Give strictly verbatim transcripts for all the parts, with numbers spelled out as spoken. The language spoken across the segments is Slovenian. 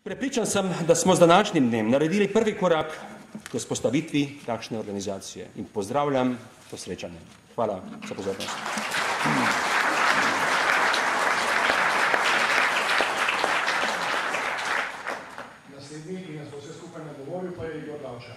Prepričan sem, da smo z današnjim dnem naredili prvi korak k vzpostavitvi takšne organizacije in pozdravljam to srečanje. Hvala za pozornost. Naslednji, ki nas bo vse skupaj nagovoril, pa je Igor Davčar.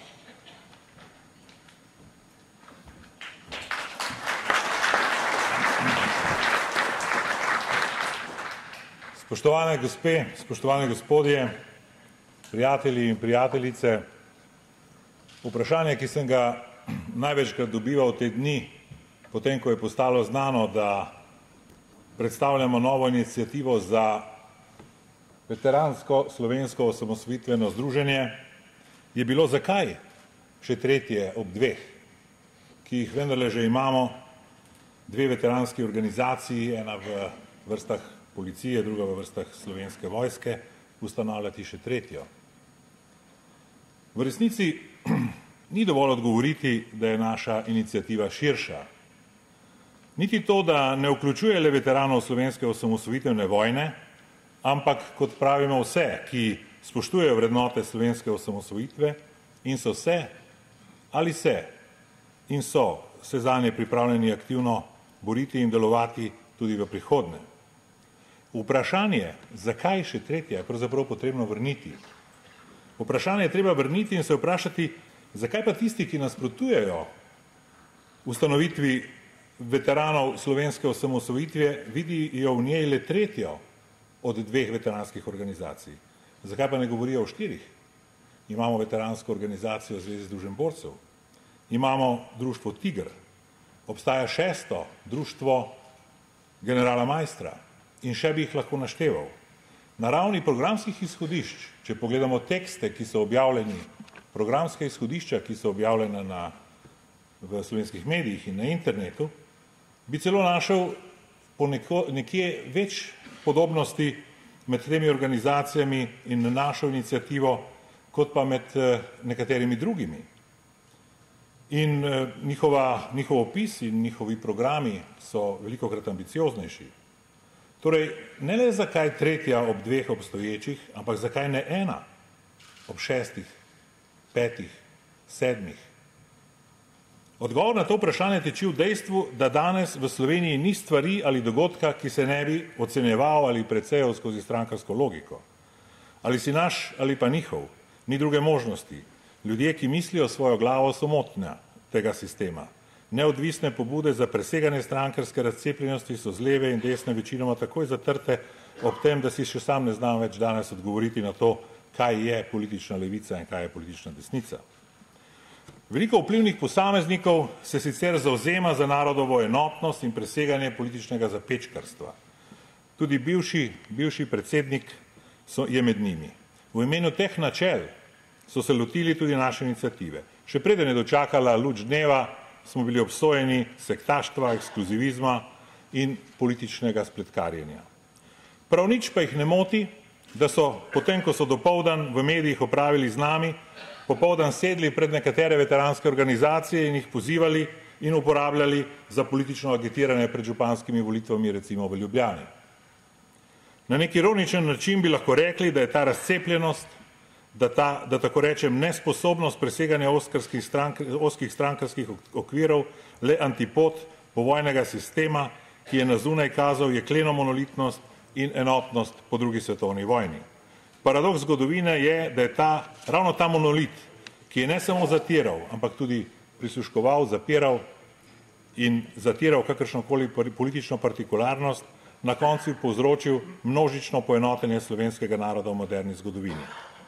Spoštovane gospe, spoštovani gospodje, prijatelji in prijateljice, vprašanje, ki sem ga največkrat dobival te dni, potem, ko je postalo znano, da predstavljamo novo inicijativo za veteransko slovensko osamosvojitveno združenje, je bilo zakaj še tretje ob dveh, ki jih vendarle že imamo, dve veteranski organizaciji, ena v vrstah policije, druga v vrstah Slovenske vojske, ustanavljati še tretjo. V resnici ni dovolj odgovoriti, da je naša inicijativa širša. Niti to, da ne vključuje le veteranov slovenske osamosvojitvene vojne, ampak, kot pravimo, vse, ki spoštujejo vrednote slovenske osamosvojitve in so se ali se in so se zanje pripravljeni aktivno boriti in delovati tudi v prihodnje. Vprašanje, zakaj še tretja, je pravzaprav potrebno vrniti. Vprašanje je treba vrniti in se vprašati, zakaj pa tisti, ki nasprotujejo ustanovitvi veteranov slovenske osamosvojitve, vidijo v njej le tretjo od dveh veteranskih organizacij. Zakaj pa ne govorijo o štirih? Imamo veteransko organizacijo Zveze združenj borcev, imamo društvo Tiger, obstaja šesto društvo generala Maistra, in še bi jih lahko našteval. Na ravni programskih izhodišč, če pogledamo tekste, ki so objavljeni, programske izhodišča, ki so objavljena na, v slovenskih medijih in na internetu, bi celo našel po neko, nekje več podobnosti med temi organizacijami in našo inicijativo, kot pa med nekaterimi drugimi. In njihova, njihov opis in njihovi programi so velikokrat ambicioznejši. Torej, ne le zakaj tretja ob dveh obstoječih, ampak zakaj ne ena ob šestih, petih, sedmih. Odgovor na to vprašanje teči v dejstvu, da danes v Sloveniji ni stvari ali dogodka, ki se ne bi ocenjeval ali predsejal skozi strankarsko logiko. Ali si naš ali pa njihov, ni druge možnosti. Ljudje, ki mislijo svojo glavo, so motnja tega sistema. Neodvisne pobude za preseganje strankarske razcepljenosti so z leve in desne večinoma takoj zatrte, ob tem, da si še sam ne znam več danes odgovoriti na to, kaj je politična levica in kaj je politična desnica. Veliko vplivnih posameznikov se sicer zavzema za narodovo enotnost in preseganje političnega zapečkarstva. Tudi bivši, bivši predsednik so, je med njimi. V imenu teh načel so se lotili tudi naše iniciative. Še preden je dočakala luč dneva, smo bili obsojeni sektaštva, ekskluzivizma in političnega spletkarjenja. Prav nič pa jih ne moti, da so, potem ko so dopoldan v medijih opravili z nami, popoldan sedli pred nekatere veteranske organizacije in jih pozivali in uporabljali za politično agitiranje pred županskimi volitvami, recimo v Ljubljani. Na nek ironičen način bi lahko rekli, da je ta razcepljenost, da, ta, da tako rečem nesposobnost preseganja oskarskih strank, oskih strankarskih okvirov le antipod povojnega sistema, ki je na zunaj kazal jekleno monolitnost in enotnost po drugi svetovni vojni. Paradoks zgodovine je, da je ta, ravno ta monolit, ki je ne samo zatiral, ampak tudi prisluškoval, zapiral in zatiral kakršnokoli politično partikularnost, na koncu povzročil množično poenotenje slovenskega naroda v moderni zgodovini.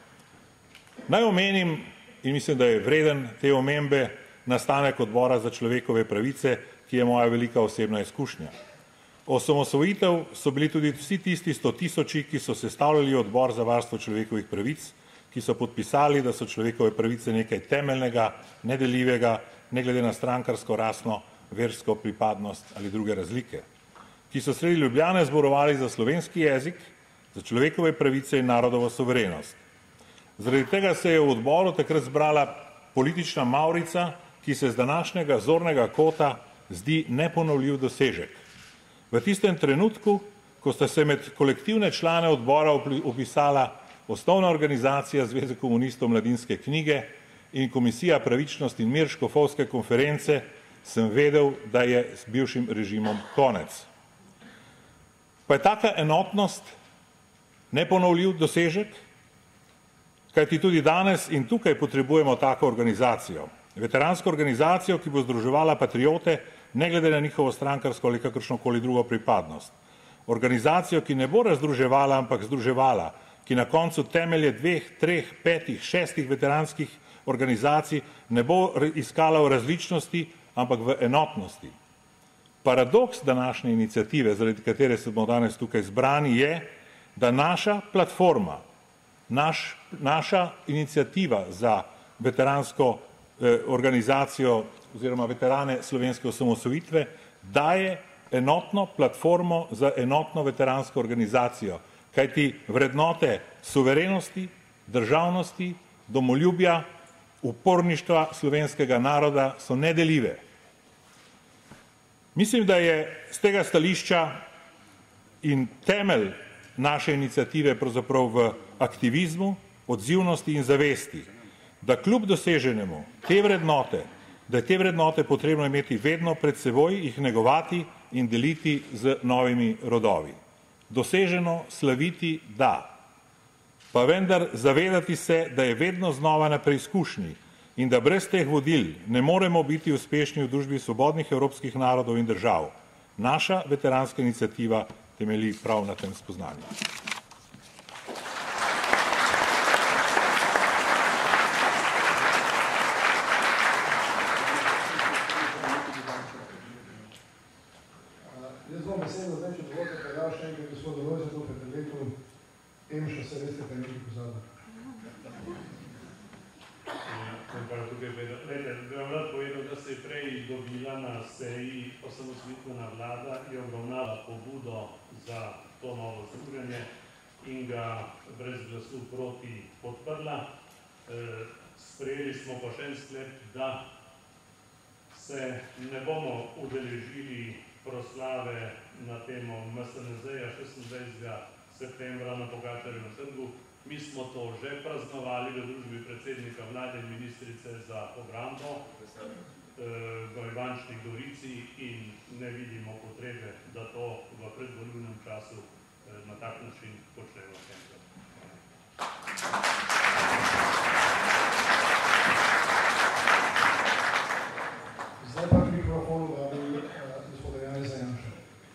Naj omenim, in mislim, da je vreden te omembe, nastanek odbora za človekove pravice, ki je moja velika osebna izkušnja. Osamosvojitev so bili tudi vsi tisti sto tisoči, ki so sestavljali odbor za varstvo človekovih pravic, ki so podpisali, da so človekove pravice nekaj temeljnega, nedeljivega, ne glede na strankarsko, rasno, versko pripadnost ali druge razlike, ki so sredi Ljubljane zborovali za slovenski jezik, za človekove pravice in narodovo suverenost. Zaradi tega se je v odboru takrat zbrala politična mavrica, ki se z današnjega zornega kota zdi neponovljiv dosežek. V tistem trenutku, ko sta se med kolektivne člane odbora upisala osnovna organizacija Zveze komunistov Mladinske knjige in Komisija pravičnost in mir Škofovske konference, sem vedel, da je s bivšim režimom konec. Pa je taka enotnost neponovljiv dosežek, kajti tudi danes in tukaj potrebujemo tako organizacijo. Veteransko organizacijo, ki bo združevala patriote, ne glede na njihovo strankarsko ali kakršnokoli drugo pripadnost. Organizacijo, ki ne bo razdruževala, ampak združevala, ki na koncu temelje dveh, treh, petih, šestih veteranskih organizacij ne bo iskala v različnosti, ampak v enotnosti. Paradoks današnje iniciative, zaradi katere smo danes tukaj zbrani, je, da naša platforma, naš, naša iniciativa za veteransko eh, organizacijo oziroma veterane slovenske osamosvojitve daje enotno platformo za enotno veteransko organizacijo, kajti vrednote suverenosti, državnosti, domoljubja, uporništva slovenskega naroda so nedeljive. Mislim, da je z tega stališča in temelj naše iniciative pravzaprav v aktivizmu, odzivnosti in zavesti, da kljub doseženemu te vrednote, da je te vrednote potrebno imeti vedno pred seboj, jih negovati in deliti z novimi rodovi. Doseženo slaviti da, pa vendar zavedati se, da je vedno znova na preizkušnji in da brez teh vodil ne moremo biti uspešni v družbi svobodnih evropskih narodov in držav. Naša veteranska iniciativa temelji prav na tem spoznanju. Jaz bom besedo zdaj, če dovolite, pa ja še enkrat gospodu Lojzetu, Petrletu, Emša, se veste, pa nekaj pozada. Bi vam rad povedal, da se je prej dobila na seji osamosvojitvena vlada, je obravnala pobudo za to novo združenje in ga brez glasu proti podprla. Sprejeli smo pa še en sklep, da se ne bomo udeležili proslave na temo M S N Z-ja šestindvajsetega septembra na Pogačarjevem trgu. Mi smo to že praznovali v družbi predsednika vlade in ministrice za obrambo v Ivančni Gorici in ne vidimo potrebe, da to v predvolilnem času na tak način počnemo še enkrat. Zdaj pa k mikrofonu vabim gospoda Janeza Janša.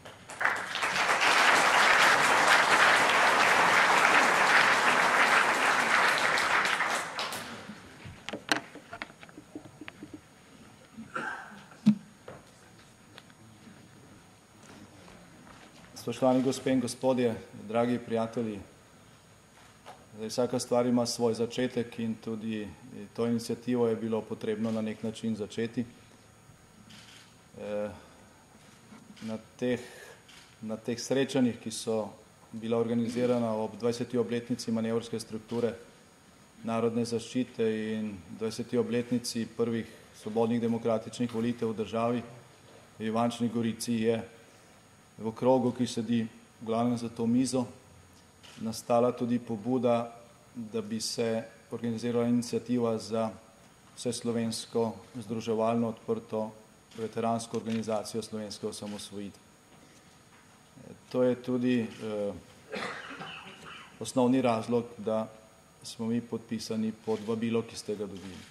Spoštovani gospe in gospodje, dragi prijatelji, zdaj, vsaka stvar ima svoj začetek in tudi to inicijativo je bilo potrebno na nek način začeti. Na teh, na teh srečanjih, ki so bila organizirana ob dvajseti obletnici manevrske strukture narodne zaščite in dvajseti obletnici prvih svobodnih demokratičnih volitev v državi, v Ivančni Gorici je v krogu, ki sedi v glavnem za to mizo, nastala tudi pobuda, da bi se organizirala iniciativa za vseslovensko združevalno odprto veteransko organizacijo slovenske osamosvojitve. To je tudi eh, osnovni razlog, da smo mi podpisani pod vabilo, ki ste ga dobili.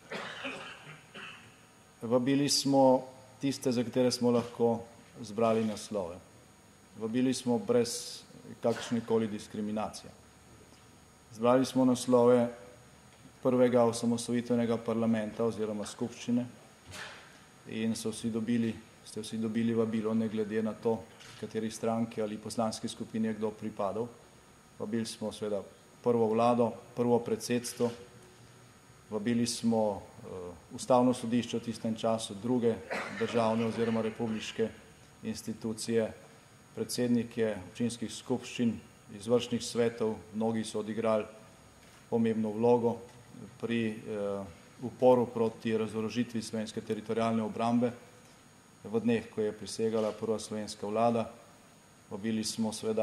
Vabili smo tiste, za katere smo lahko zbrali naslove. Vabili smo brez kakršnekoli diskriminacije. Zbrali smo naslove prvega osamosvojitvenega parlamenta oziroma skupščine in so vsi dobili, ste vsi dobili vabilo, ne glede na to, kateri stranki ali poslanski skupini je kdo pripadal. Vabili smo seveda prvo vlado, prvo predsedstvo, vabili smo uh, ustavno sodišče v tistem času, druge državne oziroma republiške institucije, predsednike občinskih skupščin, izvršnih svetov, mnogi so odigrali pomembno vlogo pri uh, uporu proti razorožitvi slovenske teritorialne obrambe v dneh, ko je prisegala prva slovenska vlada. Vabili smo seveda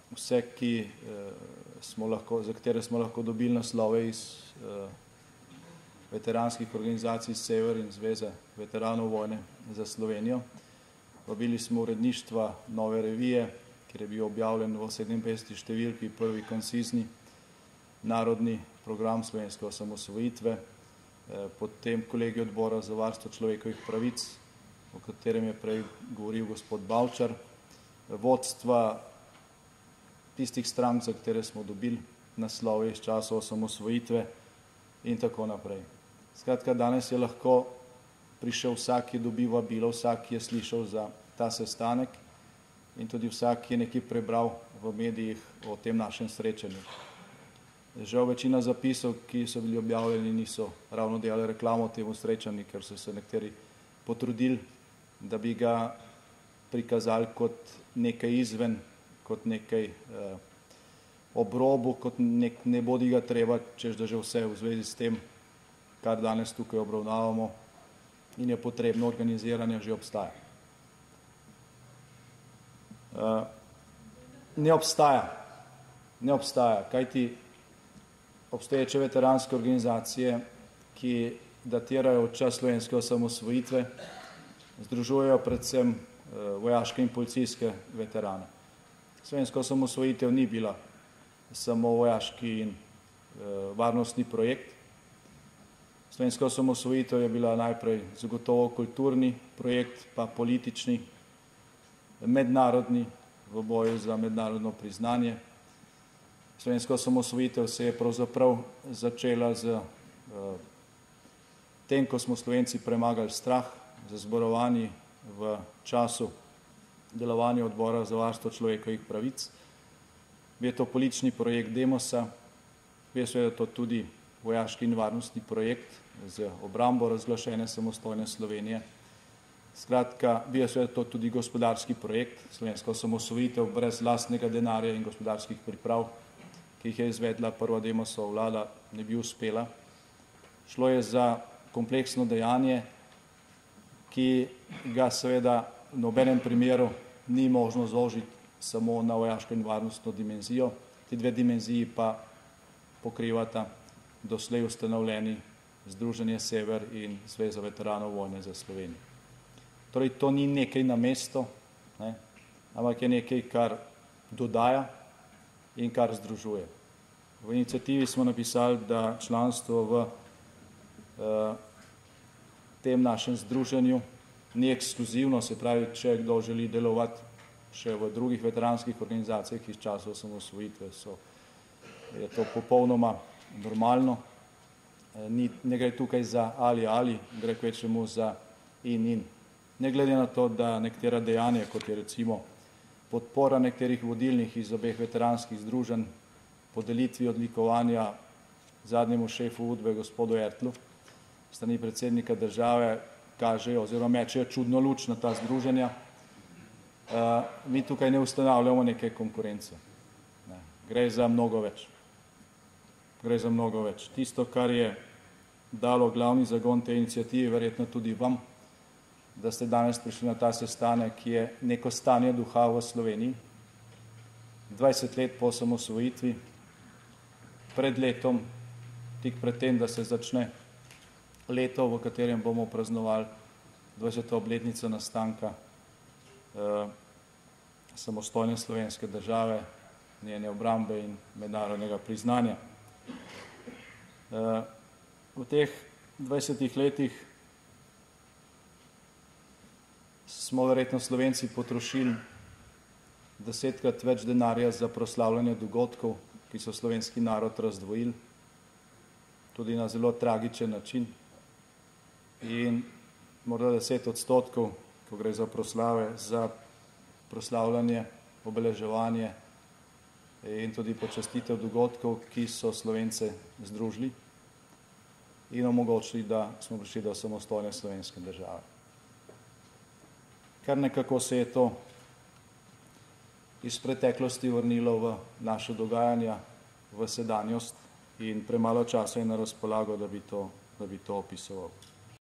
vse, ki, smo lahko, za katere smo lahko dobili naslove iz veteranskih organizacij Sever in Zveze veteranov vojne za Slovenijo. Vabili smo uredništva Nove revije, kjer je bil objavljen v sedeminpetdeseti številki prvi koncizni narodni program slovenske osamosvojitve, potem kolegi odbora za varstvo človekovih pravic, o katerem je prej govoril gospod Bavčar, vodstva tistih strank, za katere smo dobili naslove iz časa osamosvojitve in tako naprej. Skratka, danes je lahko prišel vsak, ki je dobil vabilo, vsak, ki je slišal za ta sestanek in tudi vsak, ki je nekaj prebral v medijih o tem našem srečanju. Žal večina zapisov, ki so bili objavljeni, niso ravno delali reklamo temu srečanju, ker so se nekateri potrudili, da bi ga prikazali kot nekaj izven, kot nekaj eh, obrobu, kot nek, ne bodi ga treba, češ da že vse v zvezi s tem, kar danes tukaj obravnavamo in je potrebno organiziranje, že obstaja. Uh, ne obstaja, ne obstaja, kajti obstoječe veteranske organizacije, ki datirajo od časa slovenske osamosvojitve, združujejo predvsem uh, vojaške in policijske veterane. Slovenska osamosvojitev ni bila samo vojaški in uh, varnostni projekt. Slovenska osamosvojitev je bila najprej zagotovo kulturni projekt, pa politični, mednarodni, v boju za mednarodno priznanje. Slovenska osamosvojitev se je pravzaprav začela z uh, tem, ko smo Slovenci premagali strah, z zborovanji v času delovanja odbora za varstvo človekovih pravic. Je to politični projekt Demosa, je seveda to tudi vojaški in varnostni projekt z obrambo razglašene samostojne Slovenije. Skratka, bil je seveda to tudi gospodarski projekt, slovenska osamosvojitev brez lastnega denarja in gospodarskih priprav, ki jih je izvedla prva Demosova vlada, ne bi uspela. Šlo je za kompleksno dejanje, ki ga seveda v nobenem primeru ni možno zožiti samo na vojaško in varnostno dimenzijo. Ti dve dimenziji pa pokrivata doslej ustanovljeni Združenje Sever in Zveza veteranov vojne za Slovenijo. Torej, to ni nekaj na mesto, ne, ampak je nekaj, kar dodaja in kar združuje. V iniciativi smo napisali, da članstvo v uh, tem našem združenju ni ekskluzivno, se pravi, če kdo želi delovati še v drugih veteranskih organizacijah iz časov osamosvojitve, so, je to popolnoma normalno. Ni, ne gre tukaj za ali ali, gre kvečemu za in in. Ne glede na to, da nekatera dejanja, kot je recimo podpora nekaterih vodilnih iz obeh veteranskih združenj, podelitvi odlikovanja zadnjemu šefu Udbe, gospodu Ertlu, strani predsednika države, kažejo oziroma mečejo čudno luč na ta združenja. Uh, mi tukaj ne ustanavljamo neke konkurence. Ne. Gre za mnogo več. Gre za mnogo več. Tisto, kar je dalo glavni zagon te iniciative, verjetno tudi vam, da ste danes prišli na ta sestanek, je neko stanje duha v Sloveniji. dvajset let po osamosvojitvi, pred letom, tik pred tem, da se začne leto, v katerem bomo praznovali dvajseto obletnico nastanka eh, samostojne slovenske države, njene obrambe in mednarodnega priznanja. Eh, v teh dvajsetih letih smo verjetno Slovenci potrošili desetkrat več denarja za proslavljanje dogodkov, ki so slovenski narod razdvojili, tudi na zelo tragičen način. In morda deset odstotkov, ko gre za proslave, za proslavljanje, obeleževanje in tudi počastitev dogodkov, ki so Slovence združili in omogočili, da smo prišli do samostojne slovenske države. Kar nekako se je to iz preteklosti vrnilo v naše dogajanja, v sedanjost in premalo časa je na razpolago, da bi to, da bi to opisoval.